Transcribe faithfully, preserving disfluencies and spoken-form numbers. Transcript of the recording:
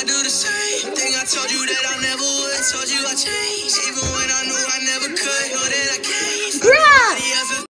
do the same thing I told you that I never would. Told you I changed, even when I knew I never